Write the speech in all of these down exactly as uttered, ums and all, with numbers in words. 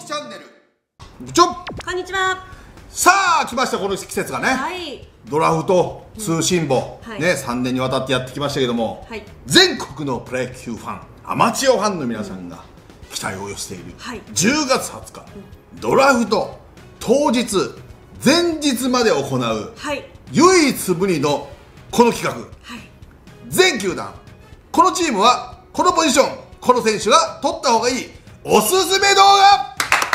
きチャンネル部長、 こんにちは。 さあ来ました、この季節がね、 はい、 ドラフト通信簿、 うんはい、 ね、さんねんにわたってやってきましたけども、はい、全国のプロ野球ファン、アマチュアファンの皆さんが期待を寄せている、はい、じゅうがつはつか、うん、ドラフト当日前日まで行う、はい、唯一無二のこの企画、はい、全球団このチームはこのポジション、この選手が取った方がいいおすすめ動画。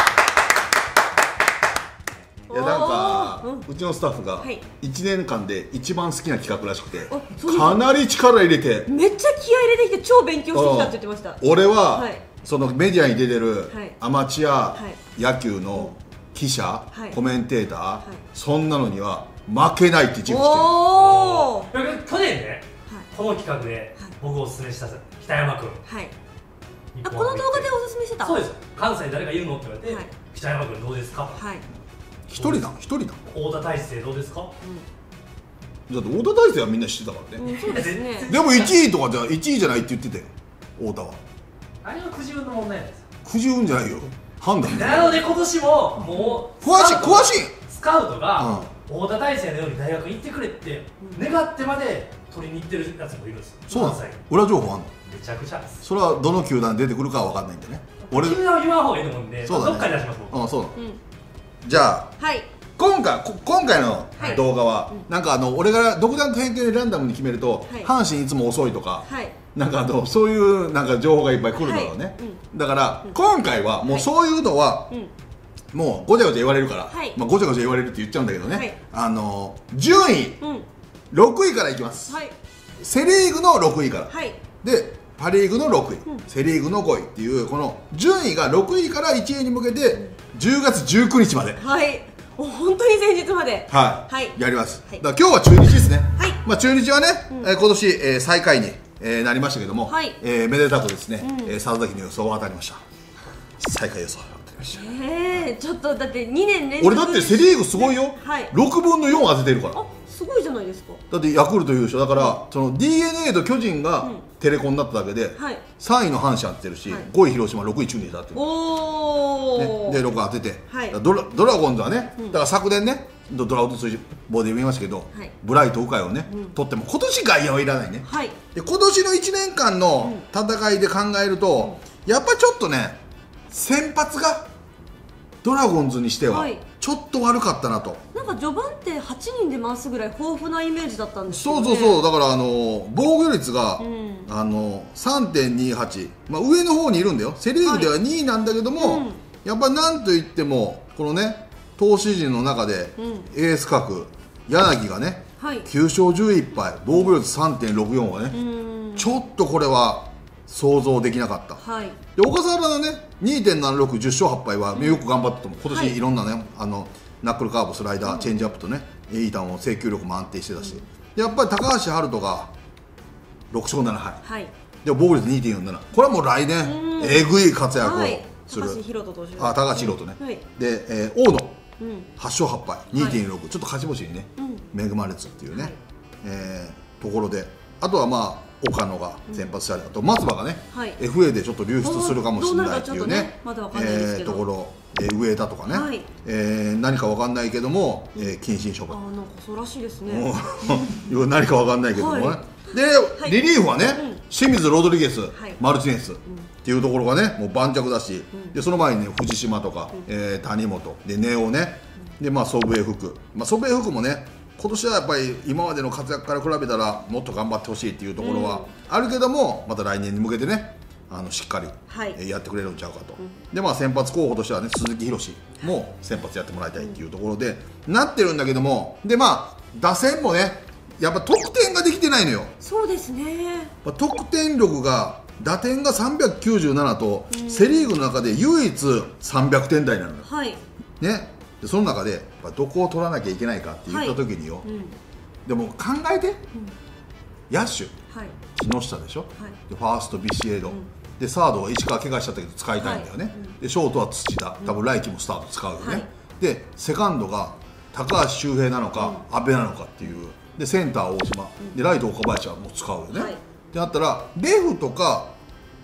いやなんか、うん、うちのスタッフがいちねんかんで一番好きな企画らしくて、かなり力入れて、 めっちゃ気合い入れてきて超勉強してきたって言ってました。 俺は、はい、そのメディアに出てるアマチュア野球の記者、はい、コメンテーター、はい、そんなのには負けないって自負してる。 去年ね、はい、この企画で僕をおすすめした北山君、はい、 あ、この動画でおすすめしてた。 そうです。関西誰がいるのって言われて、はい、北山君どうですか。はい。 一人だ、一人だ。 太田大勢どうですか。 うん、だって太田大勢はみんな知ってたからね。うん、そうですね。でもいちいとかじゃいちいじゃないって言ってたよ。太田は。 あれはくじ運の問題なんですよ。 くじ運じゃないよ。判断。 なので今年ももう詳しい詳しい。 スカウトが太田大勢のように大学行ってくれって願ってまで取りに行ってるやつもいるんですよ。 そうなんです。裏情報あんの。 めちゃくちゃです。 それはどの球団出てくるかは分かんないんでね。 俺球団は言わん方がいいと思うんで、どっかで出します。 ああ、そうだ。じゃあ、はい、今回今回の動画は、はい、なんかあの俺が独断と偏見でランダムに決めると、はい、阪神いつも遅いとか、はい、なんかあのそういうなんか情報がいっぱい来るだろうね、はい、うん、だから、うん、今回はもうそういうのは、はい、もうごちゃごちゃ言われるから、はい、まあごちゃごちゃ言われるって言っちゃうんだけどね、はい、あの順位、うん、ろくいからいきます、はい、セ・リーグのろくいから、はい、でパ・リーグのろくい、うん、セ・リーグのごいっていうこの順位がろくいからいちいに向けてじゅうがつじゅうくにちまで、はい、 本当に前日まで、 はい、はい、やります、はい、だから今日は中日ですね、はい、まあ中日はね、うん、えー、今年、えー、最下位に、えー、なりましたけども、はい、えー、めでたくですね、うん、えー、佐々木の予想は当たりました。最下位予想は当たりました。 えー、ちょっとだってにねん連続、 俺だってセ・リーグすごいよ、はい、ろくぶんのよん当ててるから。 あ、すごいじゃないですか。 だってヤクルト優勝だから、うん、その ディーエヌエー と巨人がテレコになっただけで、はい、さんいの阪神当ててるし、はい、ごい広島、ろくい中日当ててる。おー、ね、でろく当てて、はい、ドラドラゴンズはね、うん、だから昨年ねドラフト通じ棒で見ましたけど、はい、ブライト鵜飼をね、うん、取っても今年外野はいらないね、はい、で今年のいちねんかんの戦いで考えると、うん、やっぱちょっとね先発がドラゴンズにしてはちょっと悪かったなと、はい、なんか序盤ってはちにんで回すぐらい豊富なイメージだったんですけど、ね、 そうそうそう、だからあの防御率が、うん、あの さんてんにはち、まあ、上の方にいるんだよ。セ・リーグではにいなんだけども、はい、うん、やっぱなんといってもこのね投手陣の中で、うん、エース格柳がね、はい、きゅうしょうじゅういっぱい、防御率 さんてんろくよん はね、うん、ちょっとこれは想像できなかった、はい、で小笠原のね にてんななろく、じゅっしょうはっぱいはよく頑張ったと思う。今年いろんなね、はい、あのナックルカーブ、スライダー、うん、チェンジアップとねいい球も制球力も安定してたし、うん、やっぱり高橋遥人がろくしょうななはい、はい、で防御率 にてんよんなな、これはもう来年えぐい活躍をする、はい、高橋宏斗投手、あ、高橋宏斗ね、はい、で、えー、大野、うん、はっしょうはっぱい にてんろく、はい、ちょっと勝ち星にね、うん、恵まれつっていうね、はい、えー、ところで、あとはまあ岡野が先発されたと、松葉がね、はい、エフエー でちょっと流出するかもしれないっていうねところ、えー、上田とかね、はい、えー、何か分かんないけども、えー、謹慎処分、 あ、なんかそうらしいですね何か分かんないけどもね、はい、で、はい、リリーフはね、うん、清水ロドリゲス、はい、マルティネス、うん、っていうところがねもう盤石だし、うん、でその前にね藤島とか、うん、えー、谷本で根尾ね、うん、でまあ祖父江福、まあ、祖父江福もね今年はやっぱり今までの活躍から比べたらもっと頑張ってほしいっていうところはあるけども、また来年に向けてねあのしっかり、はい、やってくれるんちゃうかと、うん、でまあ先発候補としてはね鈴木宏も先発やってもらいたいっていうところで、うん、なってるんだけども、でまあ打線もねやっぱ得点ができてないのよ。 そうですね、 得点力が打点がさんびゃくきゅうじゅうななと、うん、セ・リーグの中で唯一さんびゃくてん台なのよ、はい、ね、でその中でどこを取らなきゃいけないかって言った時によ、はい、うん、でも考えて、うん、野手、はい、木下でしょ、はい、でファーストビシエド、うん、でサードは石川怪我しちゃったけど使いたいんだよね、はい、うん、でショートは土田、多分来季もスタート使うよね、はい、でセカンドが高橋周平なのか、うん、阿部なのかっていう、でセンター大島、うん、でライト岡林はもう使うよね、はい、ってなったらレフとか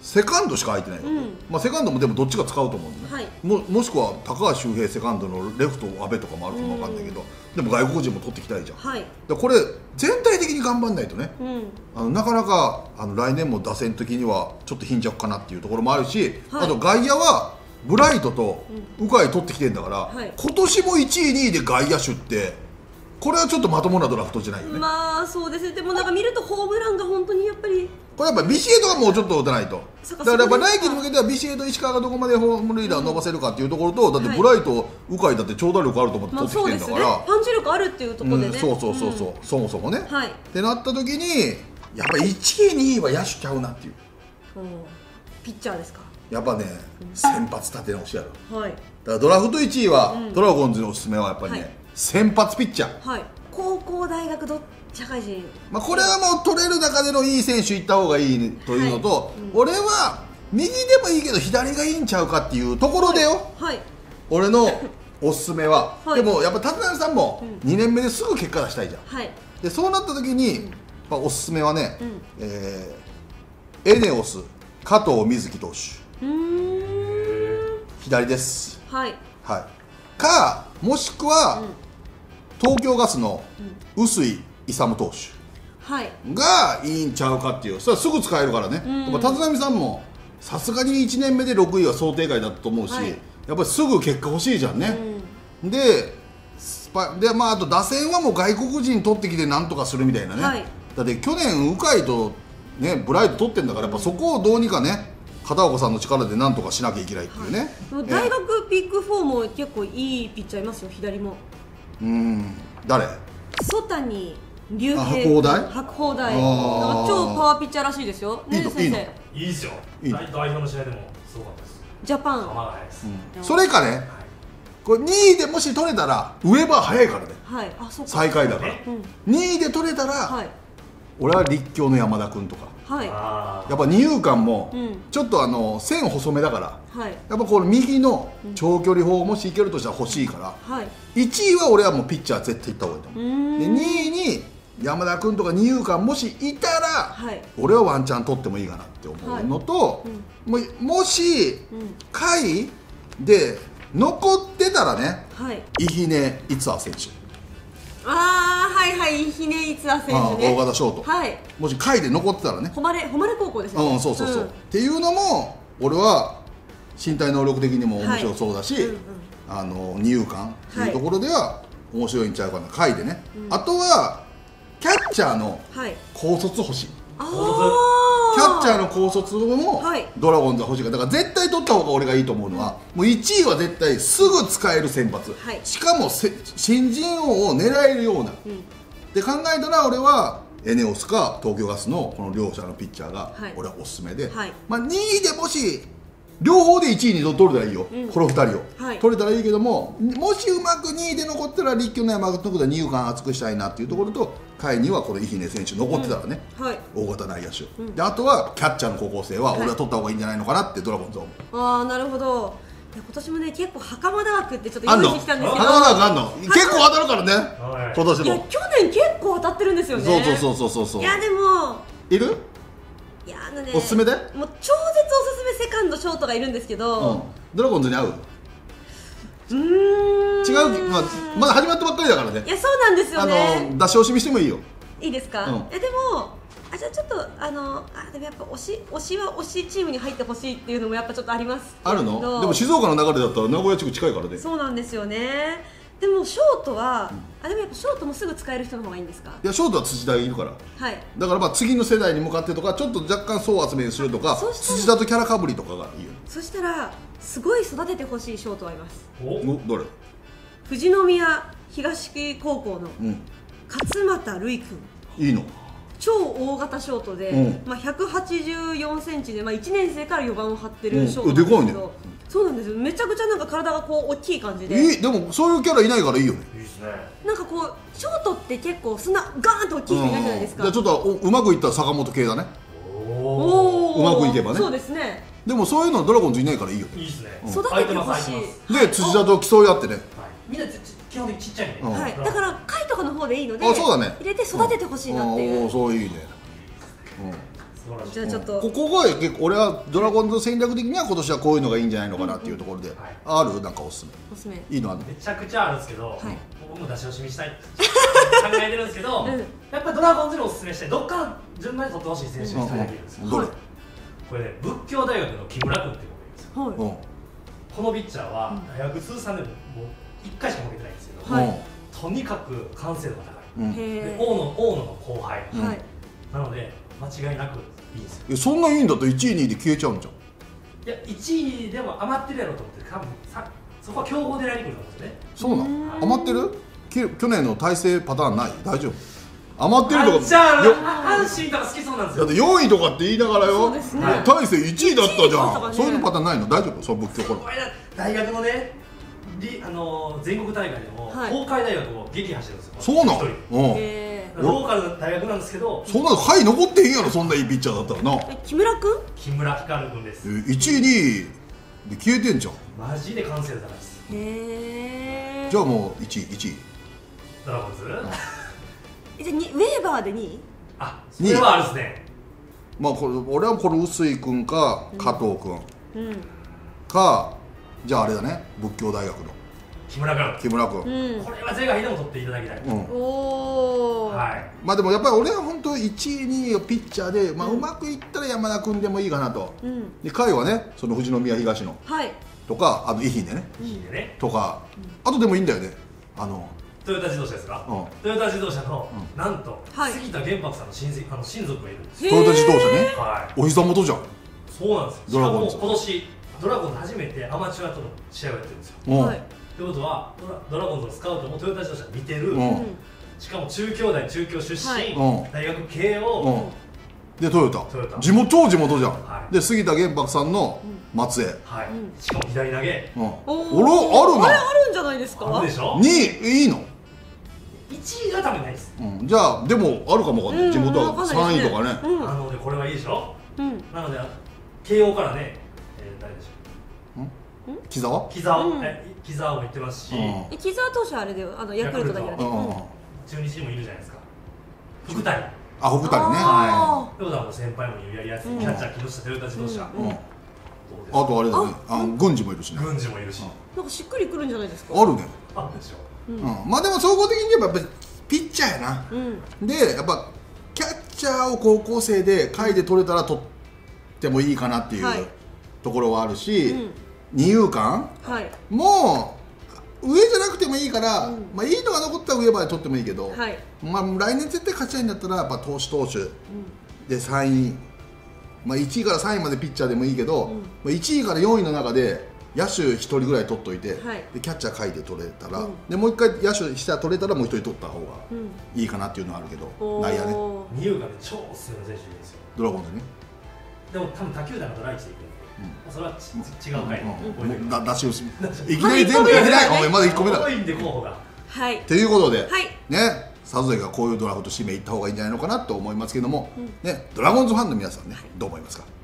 セカンドしか空いてないわけ、 うんまあ、セカンドもでもどっちか使うと思うんでね、 はい、 ももしくは高橋周平セカンドのレフト阿部とかもあるかもわかんないけど、でも外国人も取ってきたいじゃん、 はい、 だこれ全体的に頑張んないとね、 うん、 あのなかなかあの来年も打線的にはちょっと貧弱かなっていうところもあるし、 はい、 あと外野はブライトと鵜飼取ってきてんだから、 はい、 今年もいちいにいで外野手ってこれはちょっとまともなドラフトじゃないよね。 まあそうですね。でもなんか見るとホームランが本当にやっぱりこれやっぱビシエドがもうちょっと打たないと、だからやっぱ来季に向けてはビシエド石川がどこまでホームリーダー伸ばせるかっていうところと、だってブライト鵜飼だって長打力あると思って取ってきてんだから、 まあそうですね、パンチ力あるっていうところでね、 うん、そうそうそうそう、うん、そもそもね、 はい、 ってなった時にやっぱいちいにいは野手ちゃうなっていう、 ピッチャーですか。 やっぱね、うん、先発立て直しやる、はい、だからドラフトいちいは、うん、ドラゴンズのおすすめはやっぱりね、はい、先発ピッチャー、はい、 高校大学ど社会人、 まあこれはもう取れる中でのいい選手いった方がいいというのと、はい、うん、俺は右でもいいけど左がいいんちゃうかっていうところでよ、はい、俺のおすすめは、はい、でもやっぱ立浪さんもにねんめですぐ結果出したいじゃん、はい、でそうなった時に、うん、やっぱおすすめはね、うん、えー、エネオス加藤瑞希投手、うーん、左です、はい、はい、かもしくは、うん、東京ガスの臼井勇投手、はい、がいいんちゃうかっていう、それはすぐ使えるからね、うん、やっぱ立浪さんもさすがにいちねんめでろくいは想定外だと思うし、はい、やっぱりすぐ結果欲しいじゃんね、うん、でスパで、まあ、あと打線はもう外国人取ってきてなんとかするみたいなね、はい、だって去年鵜飼と、ね、ブライト取ってんだからやっぱそこをどうにかね片岡さんの力でなんとかしなきゃいけないっていうね、 はい、大学ピックフォーも結構いいピッチャーいますよ、左も。 うーん、誰？ 曽谷龍平、 白鵬大白鵬大、なんか超パワーピッチャーらしいですよね、先生。 いいですよ、代表の試合でもすごかったです。 ジャパン、 うん、それかね、はい、これにいでもし取れたらウェーバー早いからね、はい、あ、そうか、最下位だから、うん、にいで取れたら、はい、俺は立教の山田君とか、はい、やっぱ二遊間もちょっとあの線細めだから、はい、やっぱこの右の長距離砲もしいけるとしたら欲しいから、はい、いちいは俺はもうピッチャー絶対いった方がいいと思う。でにいに山田君とか二遊間もしいたら、はい、俺はワンチャン取ってもいいかなって思うのと、はい、も, もし、うん、下位で残ってたらね、はい、伊比根逸亜選手、 ああ、はいはい、伊比根逸亜選手ね、 大型ショート、はい、もし下位で残ってたらね、 誉れ誉れ高校ですね、 うん、そうそうそう、うん、っていうのも俺は身体能力的にも面白そうだし、はい、うんうん、あの二遊間っていうところでは面白いんちゃうかな、下位でね、うん、あとはキャッチャーの高卒欲しい、はい、キャッチャーの高卒もドラゴンズは欲しいから、だから絶対取った方が俺がいいと思うのは、うん、もういちいは絶対すぐ使える先発、はい、しかもせ新人王を狙えるような、うん、って考えたら俺はエネオスか東京ガスのこの両者のピッチャーが俺はおすすめで、はい、まあ、にいでもし両方でいちいに取れたらいいよ、うん、このふたりを、はい、取れたらいいけども、もしうまくにいで残ったら立教の山口のことは二遊間厚くしたいなっていうところと、下位にはこの伊比根選手残ってたらね、うん、はい、大型内野手、うん、であとはキャッチャーの高校生は俺は取った方がいいんじゃないのかなってドラゴンズは思う、はい、ああ、なるほど。いや今年もね結構袴田枠ってちょっと用意してきたんですけど、 袴田枠あんの結構当たるからね、はい、今年も。 いや去年結構当たってるんですよね。 そうそうそうそうそう。 いやでもいる？ いや、あのね、 おすすめでもう超絶おすすめセカンドショートがいるんですけど、うん、ドラゴンズに合う？うーん、 違う、まあ、まだ始まったばっかりだからね。 いや、そうなんですよね。 あの出し惜しみしてもいいよ。 いいですか？うん、えでもあ、じゃあちょっとあのあでもやっぱ推し推しは推しチームに入ってほしいっていうのもやっぱちょっとありますけど。 あるの？でも静岡の流れだったら名古屋地区近いからね。 そうなんですよね。でもショートは、うん、あでもやっぱショートもすぐ使える人の方がいいんですか？ いや、ショートは土田がいるから、はい、だからまあ次の世代に向かってとかちょっと若干層集めにするとか、土田とキャラかぶりとかがいいよ。 そしたらすごい育ててほしいショートはいます。 お、どれ？ 富士宮東高校の勝俣瑠衣君、 いいの？ 超大型ショートで、うん、まあ、ひゃくはちじゅうよんセンチで、まあ、いちねん生からよばんを張ってるショートなんですけど、うん、でかいね。そうなんですよ。めちゃくちゃなんか体がこう大きい感じで、 いい。でもそういうキャラいないからいいよね。 いいですね。 なんかこうショートって結構そんなガーンと大きい人いないじゃないですか。 じゃあちょっとうまくいったら坂本系だね。おお、うまくいけばね。 そうですね。 でもそういうのドラゴンズいないからいいよね。 いいですね、 うん、育ててほしい。 で土田と競い合ってね、はい、 みんな基本的にちっちゃいね、うん、 はい、だから貝とかの方でいいので、 あ、そうだね、 入れて育ててほしいなっていう、 うん、おそういいね、 素晴らしい。 じゃあちょっと、 ここが結構俺はドラゴンズ戦略的には今年はこういうのがいいんじゃないのかなっていうところで、 うんうんはい、 あるなんかおすすめおすすめいいのあるの？ めちゃくちゃあるんですけど、 はい、 僕も出し惜しみしたい考えてるんですけど、 うん、 やっぱりドラゴンズにおすすめしてどっから順番に取ってほしい選手に一人だけいるんですよ、 どれ？ これね、仏教大学の木村君って子がいるんですよ、 はい、 このピッチャーは大学通算でももういっかいしか負けてないんですけど、 はい、 とにかく完成度が高い、 うん、 で大野大野の後輩、 はい、 なので間違いなくいいんですよ。 いやそんないいんだといちいにいで消えちゃうんじゃん。 いやいちいでも余ってるやろうと思って多分さそこは競合狙いに来ると思うんですよね。 そうなの？余ってる？き去年の体制パターンない？大丈夫？余ってるとか。 じゃあよ阪神とか好きそうなんですよ。 だってよんいとかって言いながらよ、 そうですね、 大勢いちいだったじゃいちいだったかん、 ね、 そういうのパターンないの？大丈夫？そう仏教これ大学のね、あのー、全国大会でも、はい、東海大学を撃破してるんですよ。 そうなの？ うん、ローカルの大学なんですけど、 そんなの下位残ってへんやろ、そんないいピッチャーだったらな。 え木村君？ 木村光君です。 いちいにいで消えてんじゃん。 マジで完成度高いです。 へえ。 じゃあもういちいいちいドラゴンズ、うん、 じゃあウェーバーでにい？ あ、それはあるですね。 まあこれ俺はこの臼井君か加藤君、うん、かじゃああれだね、仏教大学の木村君木村君、 うん、これは是が非でも取っていただきたい、うん、 おー、 はい、 まあでもやっぱり俺は本当いちいにいをピッチャーで、まあ、うまくいったら山田君でもいいかなと、うん、で甲斐はね、その富士宮東野、はい、とかあの遺品でね、遺品でねとか、うん、あとでもいいんだよね、あのトヨタ自動車ですか、うん、トヨタ自動車の、うん、なんと、はい、杉田玄白さんの親戚あの親族がいるんです。 トヨタ自動車ね、 はい、 お膝元じゃん。 そうなんです。しかも今年ドラゴンズ初めてアマチュアとの試合をやってるんですよ、うん、はい、ということはド ラ, ドラゴンズのスカウトもトヨタ自動車見てる、うん、しかも中京大中京出身、はい、大学慶応、 うん、でトヨタトヨタ地元超地元じゃん、はい、で杉田玄白さんの松江、はい、 うん、しかも左投げ、 うん、おろあるな、 あれあるんじゃないですか。 あるでしょ。 にいいいのいちいが多分ないです、 うん、じゃあでもあるかもわかんない、うん、地元はさんいとかね、 うん、なのでこれはいいでしょ、うん、なので慶応からね、えー、誰でしょう、 木澤木澤、うん、木澤も言ってますし、 うん、木澤投手はあれであのヤクルトだけどね、 中日にもいるじゃないですか、福谷、 あ、福谷ね、 はい、ということはもう先輩もいるやりやすい、うん、キャッチャー木下トヨタ自動車、うんうん、あとあれだね、あの郡司もいるしね、 郡司もいるし、 なんかしっくりくるんじゃないですか。 あるね、 あるでしょ、 うんうん、まあでも総合的に言えばやっぱりピッチャーやな、うん、でやっぱキャッチャーを高校生で下位で取れたら取ってもいいかなっていう、はい、ところはあるし、うん、二遊間、はい、もう上じゃなくてもいいから、うん、まあ、いいのが残ったら上まで取ってもいいけど、はい、まあ、来年絶対勝ちたいんだったらやっぱ投手投手、うん、でさんい、まあ、いちいからさんいまでピッチャーでもいいけど、うん、まあ、いちいからよんいの中で野手ひとりぐらい取っといて、はい、でキャッチャー下位で取れたら、うん、でもう一回野手下取れたらもうひとり取った方がいいかなっていうのはあるけど、うん、内野ね、 二遊間で超おすすめの選手いるんですよ、 ドラゴンズね。 でも多分他球団がドライチでいくんで、うん、それはち違う回のだ出し惜しみいきなり全部いきなりお前まだいっこめだ多いんで候補が。 はい、 ということで、はい、ね、サズエがこういうドラフト指名いった方がいいんじゃないのかなと思いますけども、うん、ね、ドラゴンズファンの皆さんね、どう思いますか。